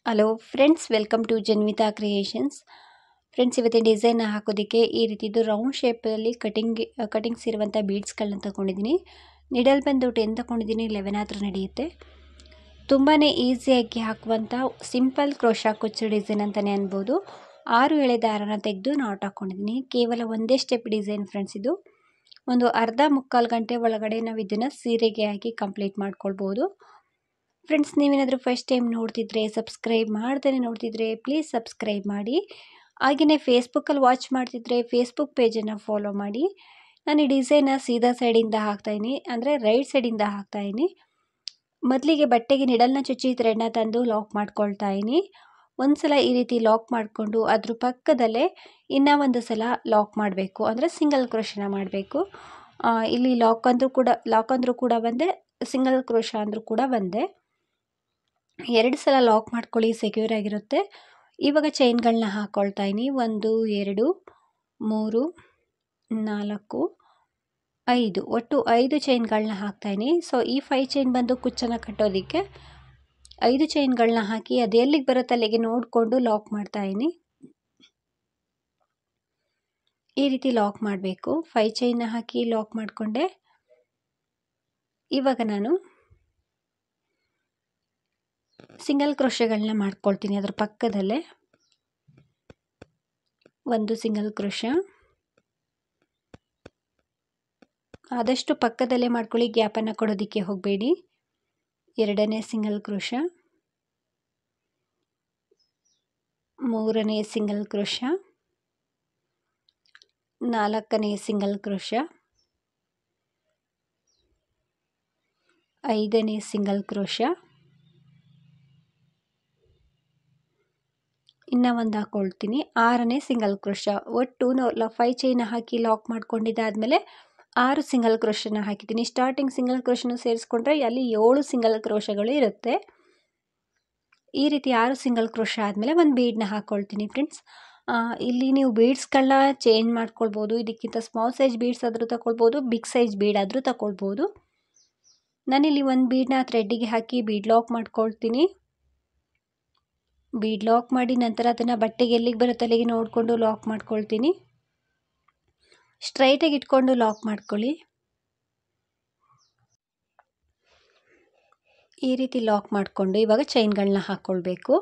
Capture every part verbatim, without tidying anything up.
Hello friends, welcome to Janvitha creations. Friends, ಇವತ್ತಿನ design ಹಾಕೋದಕ್ಕೆ ಈ ರೀತಿದು ರೌಂಡ್ ಶೇಪಲ್ಲಿ ಕಟಿಂಗ್ ಕಟಿಂಗ್ಸ್ ಇರುವಂಥ ಬೀಡ್ಸ್ಗಳನ್ನ ತಗೊಂಡಿದ್ದೀನಿ. ನಿಡಲ್ ಬಂದು ಟೆನ್ ತಗೊಂಡಿದ್ದೀನಿ, ಲೆವೆನ್ ಆದರೂ ನಡೆಯುತ್ತೆ. ತುಂಬಾ ಈಸಿಯಾಗಿ ಹಾಕುವಂಥ ಸಿಂಪಲ್ ಕ್ರೋಶಾ ಕುಚ್ಚು ಡಿಸೈನ್ ಅಂತಲೇ ಅನ್ಬೋದು. ಆರು ಎಳೆ ದಾರನ ತೆಗೆದು ನಾಟ್ ಹಾಕ್ಕೊಂಡಿದ್ದೀನಿ. ಕೇವಲ ಒಂದೇ ಸ್ಟೆಪ್ ಡಿಸೈನ್ ಫ್ರೆಂಡ್ಸ್. ಇದು ಒಂದು ಅರ್ಧ ಮುಕ್ಕಾಲು ಗಂಟೆ ಒಳಗಡೆ ನಾವು ಇದನ್ನು ಸೀರೆಗೆ ಹಾಕಿ ಕಂಪ್ಲೀಟ್ ಮಾಡ್ಕೊಳ್ಬೋದು. ಫ್ರೆಂಡ್ಸ್, ನೀವೇನಾದರೂ ಫಸ್ಟ್ ಟೈಮ್ ನೋಡ್ತಿದ್ರೆ, ಸಬ್ಸ್ಕ್ರೈಬ್ ಮಾಡ್ದೇ ನೋಡ್ತಿದ್ರೆ ಪ್ಲೀಸ್ ಸಬ್ಸ್ಕ್ರೈಬ್ ಮಾಡಿ. ಹಾಗೆಯೇ ಫೇಸ್ಬುಕ್ಕಲ್ಲಿ ವಾಚ್ ಮಾಡ್ತಿದ್ರೆ ಫೇಸ್ಬುಕ್ ಪೇಜನ್ನು ಫಾಲೋ ಮಾಡಿ. ನಾನು ಈ ಡಿಸೈನ ಸೀದಾ ಸೈಡಿಂದ ಹಾಕ್ತಾಯಿನಿ, ಅಂದರೆ ರೈಟ್ ಸೈಡಿಂದ ಹಾಕ್ತಾಯಿನಿ. ಮೊದಲಿಗೆ ಬಟ್ಟೆಗೆ ನಿಡಲ್ನ ಚುಚ್ಚಿ ಥ್ರೆಡ್ನ ತಂದು ಲಾಕ್ ಮಾಡ್ಕೊಳ್ತಾ ಇದ್ದೀನಿ. ಒಂದು ಸಲ ಈ ರೀತಿ ಲಾಕ್ ಮಾಡಿಕೊಂಡು ಅದ್ರ ಪಕ್ಕದಲ್ಲೇ ಇನ್ನೂ ಒಂದು ಸಲ ಲಾಕ್ ಮಾಡಬೇಕು, ಅಂದರೆ ಸಿಂಗಲ್ ಕ್ರೋಶನ ಮಾಡಬೇಕು. ಇಲ್ಲಿ ಲಾಕ್ ಅಂದರೂ ಕೂಡ ಲಾಕ್ ಅಂದರೂ ಕೂಡ ಒಂದೇ, ಸಿಂಗಲ್ ಕ್ರೋಶ ಅಂದರೂ ಕೂಡ ಒಂದೇ. ಎರಡು ಸಲ ಲಾಕ್ ಮಾಡ್ಕೊಳ್ಳಿ, ಸೆಕ್ಯೂರ್ ಆಗಿರುತ್ತೆ. ಇವಾಗ ಚೈನ್ಗಳನ್ನ ಹಾಕ್ಕೊಳ್ತಾ ಇದ್ದೀನಿ. ಒಂದು, ಎರಡು, ಮೂರು, ನಾಲ್ಕು, ಐದು, ಒಟ್ಟು ಐದು ಚೈನ್ಗಳನ್ನ ಹಾಕ್ತಾಯಿನಿ. ಸೊ ಈ ಫೈವ್ ಚೈನ್ ಬಂದು ಕುಚ್ಚನ್ನು ಕಟ್ಟೋದಕ್ಕೆ ಐದು ಚೈನ್ಗಳನ್ನ ಹಾಕಿ ಅದು ಎಲ್ಲಿಗೆ ಬರುತ್ತೆ ಅಲ್ಲಿಗೆ ನೋಡಿಕೊಂಡು ಲಾಕ್ ಮಾಡ್ತಾಯಿನಿ. ಈ ರೀತಿ ಲಾಕ್ ಮಾಡಬೇಕು. ಫೈವ್ ಚೈನ್ನ ಹಾಕಿ ಲಾಕ್ ಮಾಡಿಕೊಂಡೆ. ಇವಾಗ ನಾನು ಸಿಂಗಲ್ ಕ್ರೋಶಗಳನ್ನ ಮಾಡ್ಕೊಳ್ತೀನಿ. ಅದರ ಪಕ್ಕದಲ್ಲೇ ಒಂದು ಸಿಂಗಲ್ ಕ್ರೋಶ, ಆದಷ್ಟು ಪಕ್ಕದಲ್ಲೇ ಮಾಡ್ಕೊಳ್ಳಿ, ಗ್ಯಾಪನ್ನು ಕೊಡೋದಕ್ಕೆ ಹೋಗಬೇಡಿ. ಎರಡನೇ ಸಿಂಗಲ್ ಕ್ರೋಶ, ಮೂರನೇ ಸಿಂಗಲ್ ಕ್ರೋಶ, ನಾಲ್ಕನೇ ಸಿಂಗಲ್ ಕ್ರೋಶ, ಐದನೇ ಸಿಂಗಲ್ ಕ್ರೋಶ, ಇನ್ನೂ ಒಂದು ಹಾಕ್ಕೊಳ್ತೀನಿ, ಆರನೇ ಸಿಂಗಲ್ ಕ್ರೋಶ. ಒಟ್ಟು ನಾವು ಫೈವ್ ಚೈನ್ ಹಾಕಿ ಲಾಕ್ ಮಾಡ್ಕೊಂಡಿದ್ದಾದಮೇಲೆ ಆರು ಸಿಂಗಲ್ ಕ್ರೋಶನ ಹಾಕಿದ್ದೀನಿ. ಸ್ಟಾರ್ಟಿಂಗ್ ಸಿಂಗಲ್ ಕ್ರೋಶನ ಸೇರಿಸ್ಕೊಂಡ್ರೆ ಅಲ್ಲಿ ಏಳು ಸಿಂಗಲ್ ಕ್ರೋಶಗಳು ಇರುತ್ತೆ. ಈ ರೀತಿ ಆರು ಸಿಂಗಲ್ ಕ್ರೋಶ ಆದಮೇಲೆ ಒಂದು ಬೀಡನ್ನ ಹಾಕ್ಕೊಳ್ತೀನಿ ಫ್ರೆಂಡ್ಸ್. ಇಲ್ಲಿ ನೀವು ಬೀಡ್ಸ್ಗಳನ್ನ ಚೇಂಜ್ ಮಾಡ್ಕೊಳ್ಬೋದು. ಇದಕ್ಕಿಂತ ಸ್ಮಾಲ್ ಸೈಜ್ ಬೀಡ್ಸ್ ಆದರೂ ತಗೊಳ್ಬೋದು, ಬಿಗ್ ಸೈಜ್ ಬೀಡ್ ಆದರೂ ತಗೊಳ್ಬೋದು. ನಾನಿಲ್ಲಿ ಒಂದು ಬೀಡನ್ನ ಥ್ರೆಡ್ಡಿಗೆ ಹಾಕಿ ಬೀಡ್ ಲಾಕ್ ಮಾಡ್ಕೊಳ್ತೀನಿ. ಬೀಡ್ ಲಾಕ್ ಮಾಡಿ ನಂತರ ಅದನ್ನು ಬಟ್ಟೆಗೆ ಎಲ್ಲಿಗೆ ಬರುತ್ತೆ ಅಲ್ಲಿಗೆ ನೋಡಿಕೊಂಡು ಲಾಕ್ ಮಾಡ್ಕೊಳ್ತೀನಿ. ಸ್ಟ್ರೈಟಾಗಿ ಇಟ್ಕೊಂಡು ಲಾಕ್ ಮಾಡ್ಕೊಳ್ಳಿ. ಈ ರೀತಿ ಲಾಕ್ ಮಾಡಿಕೊಂಡು ಇವಾಗ ಚೈನ್ಗಳನ್ನ ಹಾಕ್ಕೊಳ್ಬೇಕು.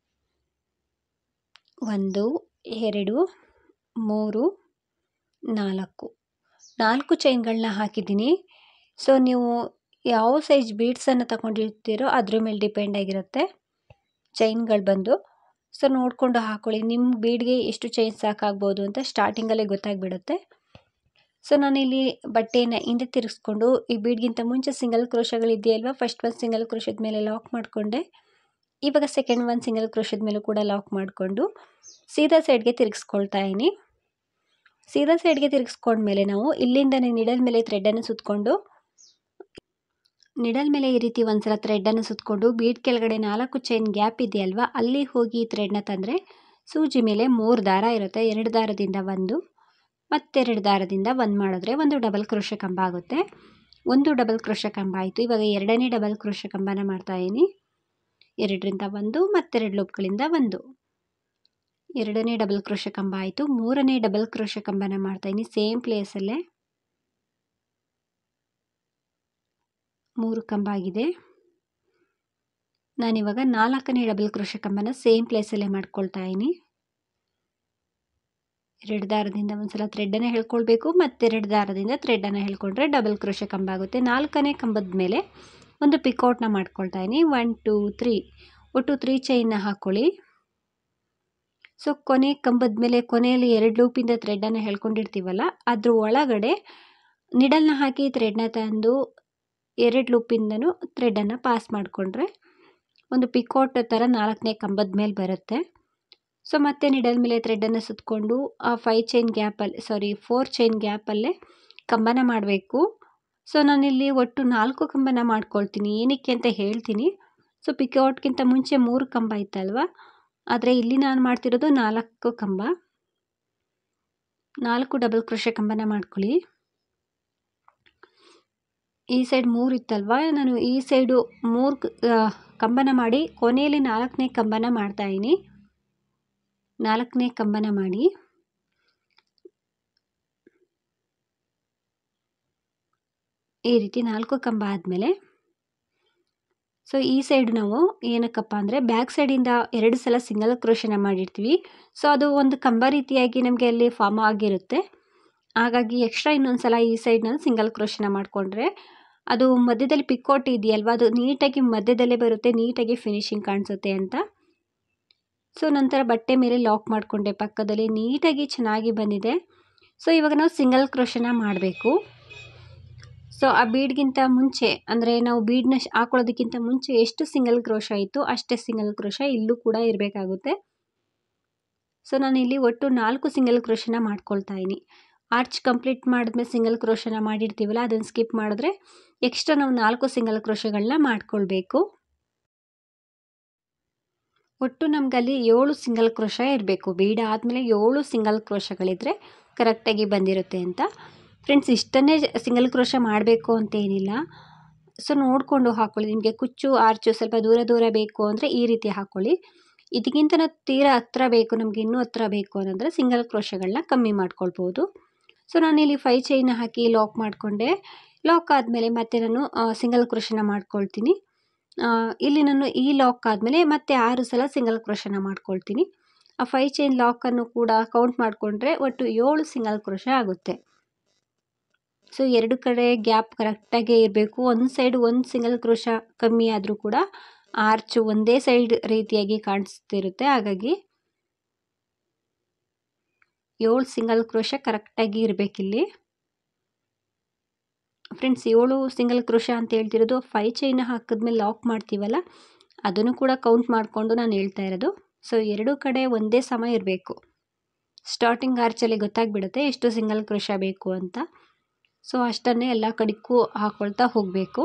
ಒಂದು, ಎರಡು, ಮೂರು, ನಾಲ್ಕು ನಾಲ್ಕು ಚೈನ್ಗಳನ್ನ ಹಾಕಿದ್ದೀನಿ. ಸೊ ನೀವು ಯಾವ ಸೈಜ್ ಬೀಡ್ಸನ್ನು ತಗೊಂಡಿರ್ತೀರೋ ಅದ್ರ ಮೇಲೆ ಡಿಪೆಂಡ್ ಆಗಿರುತ್ತೆ ಚೈನ್ಗಳು ಬಂದು. ಸೊ ನೋಡಿಕೊಂಡು ಹಾಕ್ಕೊಳ್ಳಿ, ನಿಮ್ಮ ಬೀಡ್ಗೆ ಎಷ್ಟು ಚೈನ್ ಸಾಕಾಗ್ಬೋದು ಅಂತ ಸ್ಟಾರ್ಟಿಂಗಲ್ಲೇ ಗೊತ್ತಾಗ್ಬಿಡುತ್ತೆ. ಸೊ ನಾನಿಲ್ಲಿ ಬಟ್ಟೆಯನ್ನು ಹಿಂದೆ ತಿರುಗಿಸ್ಕೊಂಡು ಈ ಬೀಡ್ಗಿಂತ ಮುಂಚೆ ಸಿಂಗಲ್ ಕ್ರೋಶಗಳಿದೆಯಲ್ವ, ಫಸ್ಟ್ ಒಂದು ಸಿಂಗಲ್ ಕ್ರೋಶದ ಮೇಲೆ ಲಾಕ್ ಮಾಡಿಕೊಂಡೆ. ಇವಾಗ ಸೆಕೆಂಡ್ ಒಂದು ಸಿಂಗಲ್ ಕ್ರೋಶದ ಮೇಲೂ ಕೂಡ ಲಾಕ್ ಮಾಡಿಕೊಂಡು ಸೀದಾ ಸೈಡ್ಗೆ ತಿರುಗಿಸ್ಕೊಳ್ತಾ ಇದ್ದೀನಿ. ಸೀದಾ ಸೈಡ್ಗೆ ತಿರುಗಿಸ್ಕೊಂಡ್ಮೇಲೆ ನಾವು ಇಲ್ಲಿಂದನೇ ನಿಡಲ್ ಮೇಲೆ ಥ್ರೆಡ್ಡನ್ನು ಸುತ್ತಕೊಂಡು ನಿಡಲ್ ಮೇಲೆ ಈ ರೀತಿ ಒಂದ್ಸಲ ಥ್ರೆಡ್ಡನ್ನು ಸುತ್ತಕೊಂಡು ಬೀಡ್ ಕೆಳಗಡೆ ನಾಲ್ಕು ಚೈನ್ ಗ್ಯಾಪ್ ಇದೆಯಲ್ವ ಅಲ್ಲಿ ಹೋಗಿ ಈ ಥ್ರೆಡ್ನ ತಂದರೆ ಸೂಜಿ ಮೇಲೆ ಮೂರು ದಾರ ಇರುತ್ತೆ. ಎರಡು ದಾರದಿಂದ ಒಂದು ಮತ್ತೆರಡು ದಾರದಿಂದ ಒಂದು ಮಾಡಿದ್ರೆ ಒಂದು ಡಬಲ್ ಕ್ರೋಶ ಕಂಬ ಆಗುತ್ತೆ. ಒಂದು ಡಬಲ್ ಕ್ರೋಶ ಕಂಬ ಆಯಿತು. ಇವಾಗ ಎರಡನೇ ಡಬಲ್ ಕ್ರೋಶ ಕಂಬನ ಮಾಡ್ತಾಯಿದ್ದೀನಿ. ಎರಡರಿಂದ ಒಂದು ಮತ್ತೆರಡು ಲೂಪ್ಗಳಿಂದ ಒಂದು, ಎರಡನೇ ಡಬಲ್ ಕ್ರೋಶ ಕಂಬ ಆಯಿತು. ಮೂರನೇ ಡಬಲ್ ಕ್ರೋಶ ಕಂಬನ ಮಾಡ್ತಾಯಿದ್ದೀನಿ ಸೇಮ್ ಪ್ಲೇಸಲ್ಲೇ. ಮೂರು ಕಂಬ ಆಗಿದೆ. ನಾನಿವಾಗ ನಾಲ್ಕನೇ ಡಬಲ್ ಕ್ರೋಶ ಕಂಬನ ಸೇಮ್ ಪ್ಲೇಸಲ್ಲೇ ಮಾಡ್ಕೊಳ್ತಾ ಇದ್ದೀನಿ. ಎರಡು ದಾರದಿಂದ ಒಂದ್ಸಲ ಥ್ರೆಡ್ಡನ್ನು ಹೇಳ್ಕೊಳ್ಬೇಕು, ಮತ್ತೆರಡು ದಾರದಿಂದ ಥ್ರೆಡ್ಡನ್ನು ಹೇಳ್ಕೊಂಡ್ರೆ ಡಬಲ್ ಕ್ರೋಶ ಕಂಬ ಆಗುತ್ತೆ. ನಾಲ್ಕನೇ ಕಂಬದ ಮೇಲೆ ಒಂದು ಪಿಕೌಟ್ನ ಮಾಡ್ಕೊಳ್ತಾ ಇದ್ದೀನಿ. ಒನ್ ಟೂ ತ್ರೀ ಒಟ್ಟು ತ್ರೀ ಚೈನ್ನ ಹಾಕ್ಕೊಳ್ಳಿ. ಸೊ ಕೊನೆ ಕಂಬದ ಮೇಲೆ ಕೊನೆಯಲ್ಲಿ ಎರಡು ಲೂಪಿಂದ ಥ್ರೆಡ್ಡನ್ನು ಹೇಳ್ಕೊಂಡಿರ್ತೀವಲ್ಲ ಅದ್ರ ಒಳಗಡೆ ನಿಡಲ್ನ ಹಾಕಿ ಥ್ರೆಡ್ನ ತಂದು ಎರಡು ಲೂಪಿಂದನೂ ಥ್ರೆಡ್ಡನ್ನು ಪಾಸ್ ಮಾಡಿಕೊಂಡ್ರೆ ಒಂದು ಪಿಕೋಟ್ ಥರ ನಾಲ್ಕನೇ ಕಂಬದ ಮೇಲೆ ಬರುತ್ತೆ. ಸೊ ಮತ್ತೆ ನಿಡಲ್ ಮೇಲೆ ಥ್ರೆಡ್ಡನ್ನು ಸುತ್ತಕೊಂಡು ಆ ಫೈವ್ ಚೈನ್ ಗ್ಯಾಪಲ್ಲಿ ಸಾರಿ ಫೋರ್ ಚೈನ್ ಗ್ಯಾಪಲ್ಲೇ ಕಂಬನ ಮಾಡಬೇಕು. ಸೊ ನಾನಿಲ್ಲಿ ಒಟ್ಟು ನಾಲ್ಕು ಕಂಬನ ಮಾಡ್ಕೊಳ್ತೀನಿ. ಏನಕ್ಕೆ ಅಂತ ಹೇಳ್ತೀನಿ. ಸೊ ಪಿಕೋಟ್ಗಿಂತ ಮುಂಚೆ ಮೂರು ಕಂಬ ಇತ್ತಲ್ವ, ಆದರೆ ಇಲ್ಲಿ ನಾನು ಮಾಡ್ತಿರೋದು ನಾಲ್ಕು ಕಂಬ. ನಾಲ್ಕು ಡಬಲ್ ಕ್ರೋಶ ಕಂಬನ ಮಾಡ್ಕೊಳ್ಳಿ. ಈ ಸೈಡ್ ಮೂರು ಇತ್ತಲ್ವ, ನಾನು ಈ ಸೈಡು ಮೂರು ಕಂಬನ ಮಾಡಿ ಕೊನೆಯಲ್ಲಿ ನಾಲ್ಕನೇ ಕಂಬನ ಮಾಡ್ತಾಯಿನಿ. ನಾಲ್ಕನೇ ಕಂಬನ ಮಾಡಿ ಈ ರೀತಿ ನಾಲ್ಕು ಕಂಬ ಆದಮೇಲೆ ಸೊ ಈ ಸೈಡ್ ನಾವು ಏನಕ್ಕಪ್ಪ ಅಂದರೆ ಬ್ಯಾಕ್ ಸೈಡಿಂದ ಎರಡು ಸಲ ಸಿಂಗಲ್ ಕ್ರೋಶನ ಮಾಡಿರ್ತೀವಿ. ಸೊ ಅದು ಒಂದು ಕಂಬ ರೀತಿಯಾಗಿ ನಮಗೆ ಅಲ್ಲಿ ಫಾರ್ಮ್ ಆಗಿರುತ್ತೆ. ಹಾಗಾಗಿ ಎಕ್ಸ್ಟ್ರಾ ಇನ್ನೊಂದು ಸಲ ಈ ಸೈಡ್ನಲ್ಲಿ ಸಿಂಗಲ್ ಕ್ರೋಶನ ಮಾಡಿಕೊಂಡ್ರೆ ಅದು ಮಧ್ಯದಲ್ಲಿ ಪಿಕೋಟ್ ಇದೆಯಲ್ವ ಅದು ನೀಟಾಗಿ ಮಧ್ಯದಲ್ಲೇ ಬರುತ್ತೆ, ನೀಟಾಗಿ ಫಿನಿಶಿಂಗ್ ಕಾಣಿಸುತ್ತೆ ಅಂತ. ಸೊ ನಂತರ ಬಟ್ಟೆ ಮೇಲೆ ಲಾಕ್ ಮಾಡಿಕೊಂಡೆ ಪಕ್ಕದಲ್ಲಿ, ನೀಟಾಗಿ ಚೆನ್ನಾಗಿ ಬಂದಿದೆ. ಸೊ ಇವಾಗ ನಾವು ಸಿಂಗಲ್ ಕ್ರೋಶನ ಮಾಡಬೇಕು. ಸೊ ಆ ಬೀಡ್ಗಿಂತ ಮುಂಚೆ ಅಂದರೆ ನಾವು ಬೀಡನ್ನ ಹಾಕೊಳ್ಳೋದಕ್ಕಿಂತ ಮುಂಚೆ ಎಷ್ಟು ಸಿಂಗಲ್ ಕ್ರೋಶ ಇತ್ತು ಅಷ್ಟೇ ಸಿಂಗಲ್ ಕ್ರೋಶ ಇಲ್ಲೂ ಕೂಡ ಇರಬೇಕಾಗುತ್ತೆ. ಸೊ ನಾನು ಇಲ್ಲಿ ಒಟ್ಟು ನಾಲ್ಕು ಸಿಂಗಲ್ ಕ್ರೋಶನ ಮಾಡ್ಕೊಳ್ತಾ ಇದ್ದೀನಿ. ಆರ್ಚ್ ಕಂಪ್ಲೀಟ್ ಮಾಡಿದ್ಮೇಲೆ ಸಿಂಗಲ್ ಕ್ರೋಶನ ಮಾಡಿರ್ತೀವಲ್ಲ ಅದನ್ನು ಸ್ಕಿಪ್ ಮಾಡಿದ್ರೆ ಎಕ್ಸ್ಟ್ರಾ ನಾವು ನಾಲ್ಕು ಸಿಂಗಲ್ ಕ್ರೋಶಗಳನ್ನ ಮಾಡ್ಕೊಳ್ಬೇಕು. ಒಟ್ಟು ನಮಗಲ್ಲಿ ಏಳು ಸಿಂಗಲ್ ಕ್ರೋಶ ಇರಬೇಕು. ಬೀಡ ಆದಮೇಲೆ ಏಳು ಸಿಂಗಲ್ ಕ್ರೋಶಗಳಿದ್ರೆ ಕರೆಕ್ಟಾಗಿ ಬಂದಿರುತ್ತೆ ಅಂತ. ಫ್ರೆಂಡ್ಸ್ ಇಷ್ಟನ್ನೇ ಸಿಂಗಲ್ ಕ್ರೋಶ ಮಾಡಬೇಕು ಅಂತೇನಿಲ್ಲ. ಸೊ ನೋಡಿಕೊಂಡು ಹಾಕ್ಕೊಳ್ಳಿ. ನಿಮಗೆ ಕುಚ್ಚು ಆರ್ಚು ಸ್ವಲ್ಪ ದೂರ ದೂರ ಬೇಕು ಅಂದರೆ ಈ ರೀತಿ ಹಾಕ್ಕೊಳ್ಳಿ. ಇದಕ್ಕಿಂತ ತೀರಾ ಹತ್ರ ಬೇಕು, ನಮಗೆ ಇನ್ನೂ ಹತ್ರ ಬೇಕು ಅನ್ನೋದ್ರೆ ಸಿಂಗಲ್ ಕ್ರೋಶಗಳನ್ನ ಕಮ್ಮಿ ಮಾಡ್ಕೊಳ್ಬೋದು. ಸೊ ನಾನಿಲ್ಲಿ ಫೈ ಚೈನ ಹಾಕಿ ಲಾಕ್ ಮಾಡಿಕೊಂಡೆ. ಲಾಕ್ ಆದಮೇಲೆ ಮತ್ತೆ ನಾನು ಸಿಂಗಲ್ ಕ್ರೋಶನ ಮಾಡ್ಕೊಳ್ತೀನಿ. ಇಲ್ಲಿ ನಾನು ಈ ಲಾಕ್ ಆದಮೇಲೆ ಮತ್ತೆ ಆರು ಸಲ ಸಿಂಗಲ್ ಕ್ರೋಶನ ಮಾಡ್ಕೊಳ್ತೀನಿ. ಆ ಫೈ ಚೈನ್ ಲಾಕನ್ನು ಕೂಡ ಕೌಂಟ್ ಮಾಡಿಕೊಂಡ್ರೆ ಒಟ್ಟು ಏಳು ಸಿಂಗಲ್ ಕ್ರೋಶ ಆಗುತ್ತೆ. ಸೊ ಎರಡು ಕಡೆ ಗ್ಯಾಪ್ ಕರೆಕ್ಟಾಗೇ ಇರಬೇಕು. ಒಂದು ಸೈಡ್ ಒಂದು ಸಿಂಗಲ್ ಕ್ರೋಶ ಕಮ್ಮಿ ಆದರೂ ಕೂಡ ಆರ್ಚು ಒಂದೇ ಸೈಡ್ ರೀತಿಯಾಗಿ ಕಾಣಿಸ್ತಿರುತ್ತೆ. ಹಾಗಾಗಿ ಏಳು ಸಿಂಗಲ್ ಕ್ರೋಶ ಕರೆಕ್ಟಾಗಿ ಇರಬೇಕಿಲ್ಲಿ. ಫ್ರೆಂಡ್ಸ್ ಏಳು ಸಿಂಗಲ್ ಕ್ರೋಶ ಅಂತ ಹೇಳ್ತಿರೋದು ಫೈ ಚೈನ ಹಾಕಿದ್ಮೇಲೆ ಲಾಕ್ ಮಾಡ್ತೀವಲ್ಲ ಅದನ್ನು ಕೂಡ ಕೌಂಟ್ ಮಾಡಿಕೊಂಡು ನಾನು ಹೇಳ್ತಾ ಇರೋದು. ಸೊ ಎರಡೂ ಕಡೆ ಒಂದೇ ಸಮ ಇರಬೇಕು. ಸ್ಟಾರ್ಟಿಂಗ್ ಆರ್ಚಲ್ಲಿ ಗೊತ್ತಾಗ್ಬಿಡುತ್ತೆ ಎಷ್ಟು ಸಿಂಗಲ್ ಕ್ರೋಶ ಬೇಕು ಅಂತ. ಸೊ ಅಷ್ಟನ್ನೇ ಎಲ್ಲ ಕಡೆಗೂ ಹಾಕ್ಕೊಳ್ತಾ ಹೋಗಬೇಕು.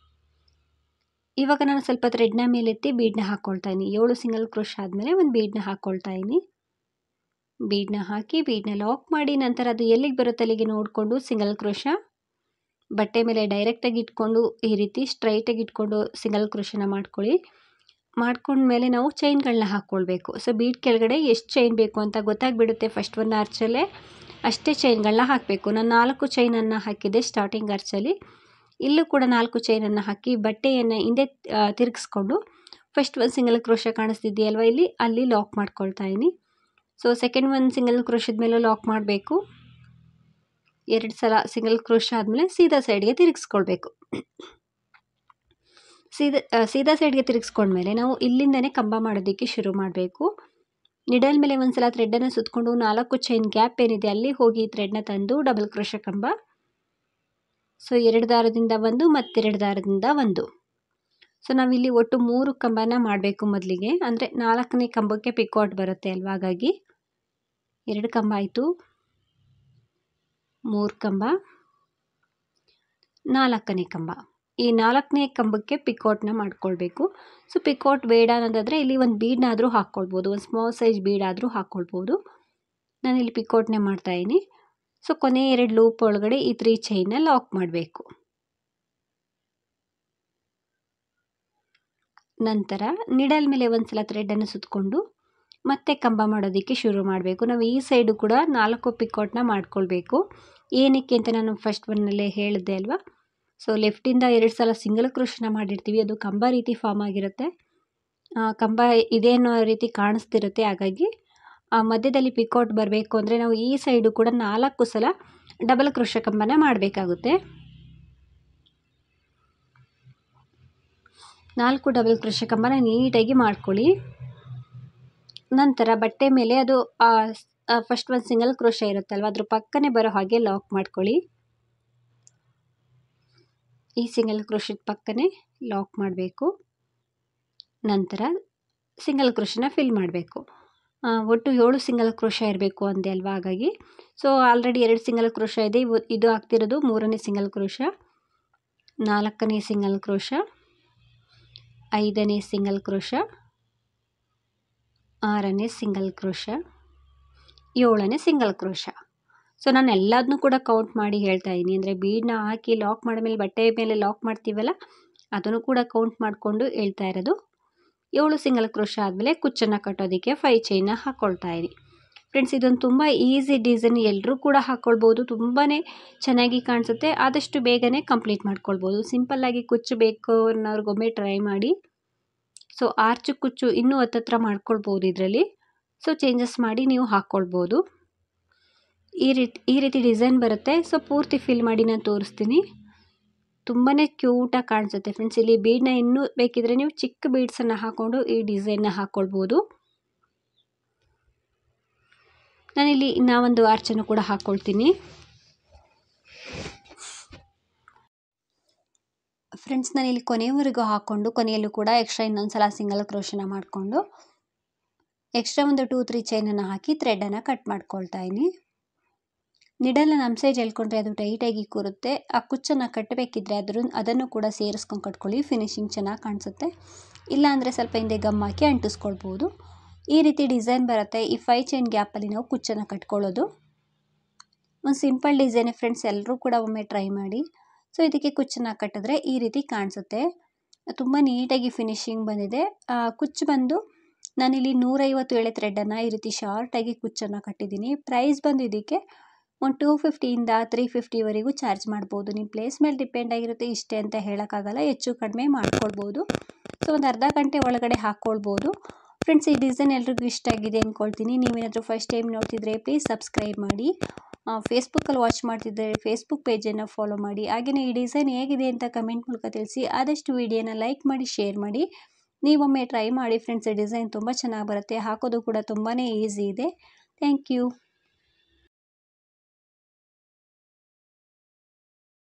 ಇವಾಗ ನಾನು ಸ್ವಲ್ಪ ಥ್ರೆಡ್ನ ಮೇಲೆತ್ತಿ ಬೀಡನ್ನ ಹಾಕ್ಕೊಳ್ತಾ ಇದ್ದೀನಿ. ಏಳು ಸಿಂಗಲ್ ಕ್ರೋಶ ಆದಮೇಲೆ ಒಂದು ಬೀಡನ್ನ ಹಾಕ್ಕೊಳ್ತಾ ಇದ್ದೀನಿ. ಬೀಡನ್ನ ಹಾಕಿ ಬೀಡನ್ನ ಲಾಕ್ ಮಾಡಿ ನಂತರ ಅದು ಎಲ್ಲಿಗೆ ಬರುತ್ತೆ ಅಲ್ಲಿಗೆ ನೋಡಿಕೊಂಡು ಸಿಂಗಲ್ ಕ್ರೋಶ ಬಟ್ಟೆ ಮೇಲೆ ಡೈರೆಕ್ಟಾಗಿ ಇಟ್ಕೊಂಡು ಈ ರೀತಿ ಸ್ಟ್ರೈಟಾಗಿ ಇಟ್ಕೊಂಡು ಸಿಂಗಲ್ ಕ್ರೋಶನ ಮಾಡ್ಕೊಳ್ಳಿ. ಮಾಡ್ಕೊಂಡ್ಮೇಲೆ ನಾವು ಚೈನ್ಗಳನ್ನ ಹಾಕ್ಕೊಳ್ಬೇಕು. ಸೊ ಬೀಡ್ ಕೆಳಗಡೆ ಎಷ್ಟು ಚೈನ್ ಬೇಕು ಅಂತ ಗೊತ್ತಾಗ್ಬಿಡುತ್ತೆ. ಫಸ್ಟ್ ಒಂದು ಆರ್ಚಲ್ಲೇ ಅಷ್ಟೇ ಚೈನ್ಗಳನ್ನ ಹಾಕಬೇಕು. ನಾನು ನಾಲ್ಕು ಚೈನನ್ನು ಹಾಕಿದ್ದೆ ಸ್ಟಾರ್ಟಿಂಗ್ ಆರ್ಚಲ್ಲಿ. ಇಲ್ಲೂ ಕೂಡ ನಾಲ್ಕು ಚೈನನ್ನು ಹಾಕಿ ಬಟ್ಟೆಯನ್ನು ಹಿಂದೆ ತಿರುಗಿಸ್ಕೊಂಡು ಫಸ್ಟ್ ಒಂದು ಸಿಂಗಲ್ ಕ್ರೋಶ ಕಾಣಿಸ್ತಿದೆಯಲ್ವ ಇಲ್ಲಿ ಅಲ್ಲಿ ಲಾಕ್ ಮಾಡ್ಕೊಳ್ತಾ ಇದ್ದೀನಿ. ಸೊ ಸೆಕೆಂಡ್ ಒಂದು ಸಿಂಗಲ್ ಕ್ರೋಶದ ಮೇಲೂ ಲಾಕ್ ಮಾಡಬೇಕು. ಎರಡು ಸಲ ಸಿಂಗಲ್ ಕ್ರೋಶ ಆದಮೇಲೆ ಸೀದಾ ಸೈಡ್ಗೆ ತಿರುಗಿಸ್ಕೊಳ್ಬೇಕು. ಸೀದಾ ಸೀದಾ ಸೈಡ್ಗೆ ತಿರುಗಿಸ್ಕೊಂಡ್ಮೇಲೆ ನಾವು ಇಲ್ಲಿಂದನೇ ಕಂಬ ಮಾಡೋದಕ್ಕೆ ಶುರು ಮಾಡಬೇಕು. ನಿಡಲ್ ಮೇಲೆ ಒಂದು ಸಲ ಥ್ರೆಡ್ಡನ್ನು ಸುತ್ತಕೊಂಡು ನಾಲ್ಕು ಚೈನ್ ಗ್ಯಾಪ್ ಏನಿದೆ ಅಲ್ಲಿ ಹೋಗಿ ಥ್ರೆಡ್ನ ತಂದು ಡಬಲ್ ಕ್ರೋಶ ಕಂಬ. ಸೊ ಎರಡು ದಾರದಿಂದ ಒಂದು ಮತ್ತೆರಡು ದಾರದಿಂದ ಒಂದು. ಸೊ ನಾವಿಲ್ಲಿ ಒಟ್ಟು ಮೂರು ಕಂಬನ ಮಾಡಬೇಕು ಮೊದಲಿಗೆ. ಅಂದರೆ ನಾಲ್ಕನೇ ಕಂಬಕ್ಕೆ ಪಿಕೋಟ್ ಬರುತ್ತೆ ಅಲ್ವ, ಹಾಗಾಗಿ ಎರಡು ಕಂಬ ಆಯಿತು, ಮೂರು ಕಂಬ, ನಾಲ್ಕನೇ ಕಂಬ. ಈ ನಾಲ್ಕನೇ ಕಂಬಕ್ಕೆ ಪಿಕೋಟ್ನ ಮಾಡ್ಕೊಳ್ಬೇಕು. ಸೊ ಪಿಕೋಟ್ ಬೇಡ ಅನ್ನೋದಾದರೆ ಇಲ್ಲಿ ಒಂದು ಬೀಡನ್ನಾದರೂ ಹಾಕ್ಕೊಳ್ಬೋದು, ಒಂದು ಸ್ಮಾಲ್ ಸೈಜ್ ಬೀಡಾದರೂ ಹಾಕ್ಕೊಳ್ಬೋದು. ನಾನಿಲ್ಲಿ ಪಿಕೋಟ್ನೇ ಮಾಡ್ತಾಯಿದ್ದೀನಿ. ಸೊ ಕೊನೆ ಎರಡು ಲೂಪ್ ಒಳಗಡೆ ಈ ತ್ರೀ ಚೈನ್ನ ಲಾಕ್ ಮಾಡಬೇಕು. ನಂತರ ನಿಡಲ್ ಮೇಲೆ ಒಂದು ಸಲ ಥ್ರೆಡನ್ನು ಸುತ್ತಕೊಂಡು ಮತ್ತೆ ಕಂಬ ಮಾಡೋದಕ್ಕೆ ಶುರು ಮಾಡಬೇಕು. ನಾವು ಈ ಸೈಡು ಕೂಡ ನಾಲ್ಕು ಪಿಕೋಟ್ನ ಮಾಡ್ಕೊಳ್ಬೇಕು. ಏನಕ್ಕೆ ಅಂತ ನಾನು ಫಸ್ಟ್ ಒನ್ನಲ್ಲೇ ಹೇಳಿದ್ದೆ ಅಲ್ವಾ. ಸೊ ಲೆಫ್ಟಿಂದ ಎರಡು ಸಲ ಸಿಂಗಲ್ ಕ್ರೋಶನ ಮಾಡಿರ್ತೀವಿ, ಅದು ಕಂಬ ರೀತಿ ಫಾರ್ಮ್ ಆಗಿರುತ್ತೆ. ಕಂಬ ಇದೆ ಅನ್ನೋ ರೀತಿ ಕಾಣಿಸ್ತಿರುತ್ತೆ. ಹಾಗಾಗಿ ಮಧ್ಯದಲ್ಲಿ ಪಿಕೋಟ್ ಬರಬೇಕು ಅಂದರೆ ನಾವು ಈ ಸೈಡು ಕೂಡ ನಾಲ್ಕು ಸಲ ಡಬಲ್ ಕ್ರೋಶ ಕಂಬನ ಮಾಡಬೇಕಾಗುತ್ತೆ. ನಾಲ್ಕು ಡಬಲ್ ಕ್ರೋಶ ಕಂಬನ ನೀಟಾಗಿ ಮಾಡ್ಕೊಳ್ಳಿ. ನಂತರ ಬಟ್ಟೆ ಮೇಲೆ ಅದು ಫಸ್ಟ್ ಒಂದು ಸಿಂಗಲ್ ಕ್ರೋಶ ಇರುತ್ತಲ್ವ ಅದ್ರ ಪಕ್ಕನೇ ಬರೋ ಹಾಗೆ ಲಾಕ್ ಮಾಡ್ಕೊಳ್ಳಿ. ಈ ಸಿಂಗಲ್ ಕ್ರೋಶದ ಪಕ್ಕನೇ ಲಾಕ್ ಮಾಡಬೇಕು. ನಂತರ ಸಿಂಗಲ್ ಕ್ರೋಶನ ಫಿಲ್ ಮಾಡಬೇಕು. ಒಟ್ಟು ಏಳು ಸಿಂಗಲ್ ಕ್ರೋಶ ಇರಬೇಕು ಅಂದೆ ಅಲ್ವಾ, ಹಾಗಾಗಿ ಸೊ ಆಲ್ರೆಡಿ ಎರಡು ಸಿಂಗಲ್ ಕ್ರೋಶ ಇದೆ. ಇದು ಆಗ್ತಿರೋದು ಮೂರನೇ ಸಿಂಗಲ್ ಕ್ರೋಶ, ನಾಲ್ಕನೇ ಸಿಂಗಲ್ ಕ್ರೋಶ, ಐದನೇ ಸಿಂಗಲ್ ಕ್ರೋಶ, ಆರನೇ ಸಿಂಗಲ್ ಕ್ರೋಶ, ಏಳನೇ ಸಿಂಗಲ್ ಕ್ರೋಶ. ಸೊ ನಾನು ಎಲ್ಲದನ್ನೂ ಕೂಡ ಕೌಂಟ್ ಮಾಡಿ ಹೇಳ್ತಾ ಇದ್ದೀನಿ. ಅಂದರೆ ಬೀಡನ್ನ ಹಾಕಿ ಲಾಕ್ ಮಾಡಿದ್ಮೇಲೆ ಬಟ್ಟೆ ಮೇಲೆ ಲಾಕ್ ಮಾಡ್ತೀವಲ್ಲ ಅದನ್ನು ಕೂಡ ಕೌಂಟ್ ಮಾಡಿಕೊಂಡು ಹೇಳ್ತಾ ಇರೋದು. ಏಳು ಸಿಂಗಲ್ ಕ್ರೋಶೆ ಆದಮೇಲೆ ಕುಚ್ಚನ್ನು ಕಟ್ಟೋದಕ್ಕೆ ಫೈವ್ ಚೈನ್ನ ಹಾಕ್ಕೊಳ್ತಾ ಇರಿ. ಫ್ರೆಂಡ್ಸ್ ಇದೊಂದು ತುಂಬ ಈಸಿ ಡಿಸೈನ್, ಎಲ್ಲರೂ ಕೂಡ ಹಾಕ್ಕೊಳ್ಬೋದು. ತುಂಬಾ ಚೆನ್ನಾಗಿ ಕಾಣಿಸುತ್ತೆ. ಆದಷ್ಟು ಬೇಗನೆ ಕಂಪ್ಲೀಟ್ ಮಾಡ್ಕೊಳ್ಬೋದು. ಸಿಂಪಲ್ಲಾಗಿ ಕುಚ್ಚು ಬೇಕು ಅನ್ನೋರ್ಗೊಮ್ಮೆ ಟ್ರೈ ಮಾಡಿ. ಸೊ ಆರ್ಚು ಕುಚ್ಚು ಇನ್ನೂ ಹತ್ತತ್ರ ಮಾಡ್ಕೊಳ್ಬೋದು ಇದರಲ್ಲಿ. ಸೊ ಚೇಂಜಸ್ ಮಾಡಿ ನೀವು ಹಾಕ್ಕೊಳ್ಬೋದು. ಈ ರೀತಿ ಈ ರೀತಿ ಡಿಸೈನ್ ಬರುತ್ತೆ. ಸೊ ಪೂರ್ತಿ ಫಿಲ್ ಮಾಡಿ ನಾನು ತೋರಿಸ್ತೀನಿ. ತುಂಬಾ ಕ್ಯೂಟಾಗಿ ಕಾಣಿಸುತ್ತೆ ಫ್ರೆಂಡ್ಸ್. ಇಲ್ಲಿ ಬೀಡನ್ನ ಇನ್ನೂ ಬೇಕಿದ್ರೆ ನೀವು ಚಿಕ್ಕ ಬೀಡ್ಸನ್ನು ಹಾಕ್ಕೊಂಡು ಈ ಡಿಸೈನ್ನ ಹಾಕ್ಕೊಳ್ಬೋದು. ನಾನಿಲ್ಲಿ ಇನ್ನೂ ಒಂದು ಆರ್ಚನ್ನು ಕೂಡ ಹಾಕ್ಕೊಳ್ತೀನಿ. ಫ್ರೆಂಡ್ಸ್ ನಾನಿಲ್ಲಿ ಕೊನೆಯವರೆಗೂ ಹಾಕ್ಕೊಂಡು ಕೊನೆಯಲ್ಲೂ ಕೂಡ ಎಕ್ಸ್ಟ್ರಾ ಇನ್ನೊಂದು ಸಲ ಸಿಂಗಲ್ ಕ್ರೋಶನ ಮಾಡಿಕೊಂಡು ಎಕ್ಸ್ಟ್ರಾ ಒಂದು ಟೂ ತ್ರೀ ಚೈನನ್ನು ಹಾಕಿ ಥ್ರೆಡನ್ನು ಕಟ್ ಮಾಡ್ಕೊಳ್ತಾ ಇದ್ದೀನಿ. ನಿಡಲ್ನ ನಮ್ಮ ಸೈಡ್ ಹೇಳ್ಕೊಂಡ್ರೆ ಅದು ಟೈಟಾಗಿ ಕೂರುತ್ತೆ. ಆ ಕುಚ್ಚನ್ನು ಕಟ್ಟಬೇಕಿದ್ರೆ ಅದ್ರ ಅದನ್ನು ಕೂಡ ಸೇರಿಸ್ಕೊಂಡು ಕಟ್ಕೊಳ್ಳಿ, ಫಿನಿಶಿಂಗ್ ಚೆನ್ನಾಗಿ ಕಾಣಿಸುತ್ತೆ. ಇಲ್ಲಾಂದರೆ ಸ್ವಲ್ಪ ಹಿಂದೆ ಗಮ್ ಹಾಕಿ ಅಂಟಿಸ್ಕೊಳ್ಬೋದು. ಈ ರೀತಿ ಡಿಸೈನ್ ಬರುತ್ತೆ. ಈ ಫೈ ಚೈನ್ ಗ್ಯಾಪಲ್ಲಿ ನಾವು ಕುಚ್ಚನ್ನು ಕಟ್ಕೊಳ್ಳೋದು ಒಂದು ಸಿಂಪಲ್ ಡಿಸೈನೇ ಫ್ರೆಂಡ್ಸ್. ಎಲ್ಲರೂ ಕೂಡ ಒಮ್ಮೆ ಟ್ರೈ ಮಾಡಿ. ಸೊ ಇದಕ್ಕೆ ಕುಚ್ಚನ್ನು ಕಟ್ಟಿದ್ರೆ ಈ ರೀತಿ ಕಾಣಿಸುತ್ತೆ. ತುಂಬ ನೀಟಾಗಿ ಫಿನಿಶಿಂಗ್ ಬಂದಿದೆ. ಕುಚ್ಚು ಬಂದು ನಾನಿಲ್ಲಿ ನೂರೈವತ್ತು ಎಳೆ ಥ್ರೆಡನ್ನು ಈ ರೀತಿ ಶಾರ್ಟಾಗಿ ಕುಚ್ಚನ್ನು ಕಟ್ಟಿದ್ದೀನಿ. ಪ್ರೈಸ್ ಬಂದು ಇದಕ್ಕೆ ಒಂದು ಟೂ ಫಿಫ್ಟಿಯಿಂದ ತ್ರೀ ಫಿಫ್ಟಿವರೆಗೂ ಚಾರ್ಜ್ ಮಾಡ್ಬೋದು. ನಿಮ್ಮ ಪ್ಲೇಸ್ ಮೇಲೆ ಡಿಪೆಂಡ್ ಆಗಿರುತ್ತೆ. ಇಷ್ಟೇ ಅಂತ ಹೇಳೋಕ್ಕಾಗಲ್ಲ, ಹೆಚ್ಚು ಕಡಿಮೆ ಮಾಡ್ಕೊಳ್ಬೋದು. ಸೊ ಒಂದು ಅರ್ಧ ಗಂಟೆ ಒಳಗಡೆ ಹಾಕ್ಕೊಳ್ಬೋದು. ಫ್ರೆಂಡ್ಸ್ ಈ ಡಿಸೈನ್ ಎಲ್ರಿಗೂ ಇಷ್ಟ ಆಗಿದೆ ಅಂದ್ಕೊಳ್ತೀನಿ. ನೀವೇನಾದರೂ ಫಸ್ಟ್ ಟೈಮ್ ನೋಡ್ತಿದ್ರೆ ಪ್ಲೀಸ್ ಸಬ್ಸ್ಕ್ರೈಬ್ ಮಾಡಿ. ಫೇಸ್ಬುಕ್ಕಲ್ಲಿ ವಾಚ್ ಮಾಡ್ತಿದ್ದರೆ ಫೇಸ್ಬುಕ್ ಪೇಜನ್ನು ಫಾಲೋ ಮಾಡಿ. ಹಾಗೆಯೇ ಈ ಡಿಸೈನ್ ಹೇಗಿದೆ ಅಂತ ಕಮೆಂಟ್ ಮೂಲಕ ತಿಳಿಸಿ. ಆದಷ್ಟು ವಿಡಿಯೋನ ಲೈಕ್ ಮಾಡಿ, ಶೇರ್ ಮಾಡಿ. ನೀವೊಮ್ಮೆ ಟ್ರೈ ಮಾಡಿ ಫ್ರೆಂಡ್ಸ್. ಡಿಸೈನ್ ತುಂಬ ಚೆನ್ನಾಗಿ ಬರುತ್ತೆ. ಹಾಕೋದು ಕೂಡ ತುಂಬಾ ಈಸಿ ಇದೆ. Thank you.